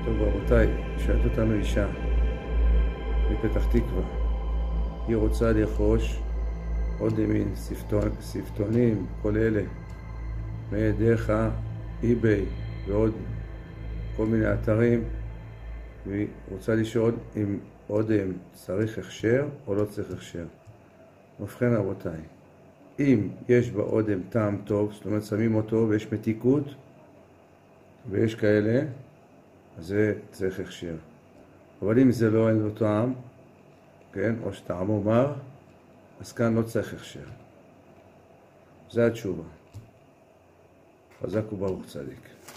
טוב רבותיי, שואלת אותנו אישה מפתח תקווה. היא רוצה לרכוש עוד מין ספטונים, כל אלה, דרך האי-ביי ועוד כל מיני אתרים, והיא רוצה לשאול אם אודם צריך הכשר או לא צריך הכשר. ובכן רבותיי, אם יש באודם טעם טוב, זאת אומרת שמים אותו ויש מתיקות ויש כאלה, אז זה צריך הכשר. אבל אם זה לא אין לו טעם, כן, או שטעמו מר, אז כאן לא צריך הכשר. זה התשובה. חזק וברוך צדיק.